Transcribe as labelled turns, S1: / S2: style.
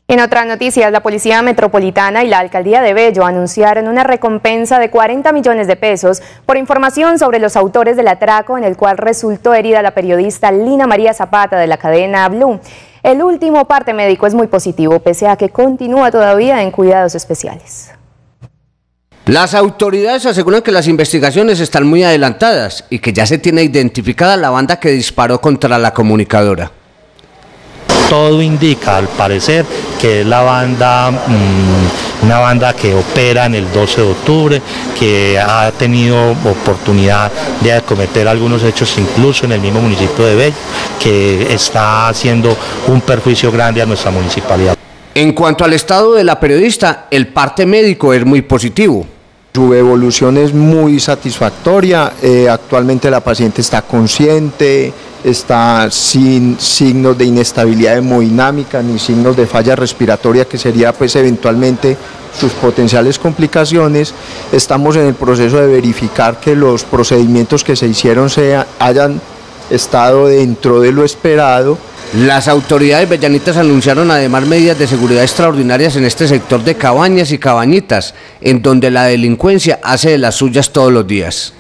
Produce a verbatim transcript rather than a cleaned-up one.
S1: En otras noticias, la Policía Metropolitana y la Alcaldía de Bello anunciaron una recompensa de cuarenta millones de pesos por información sobre los autores del atraco en el cual resultó herida la periodista Lina María Zapata de la cadena Blue. El último parte médico es muy positivo, pese a que continúa todavía en cuidados especiales.
S2: Las autoridades aseguran que las investigaciones están muy adelantadas y que ya se tiene identificada la banda que disparó contra la comunicadora.
S3: Todo indica, al parecer, que es la banda, mmm, una banda que opera en el doce de octubre, que ha tenido oportunidad de cometer algunos hechos incluso en el mismo municipio de Bello, que está haciendo un perjuicio grande a nuestra municipalidad.
S2: En cuanto al estado de la periodista, el parte médico es muy positivo.
S4: Su evolución es muy satisfactoria, eh, actualmente la paciente está consciente, está sin signos de inestabilidad hemodinámica ni signos de falla respiratoria, que sería pues eventualmente sus potenciales complicaciones. Estamos en el proceso de verificar que los procedimientos que se hicieron sea, hayan estado dentro de lo esperado.
S2: Las autoridades bellanitas anunciaron además medidas de seguridad extraordinarias en este sector de Cabañas y Cabañitas, en donde la delincuencia hace de las suyas todos los días.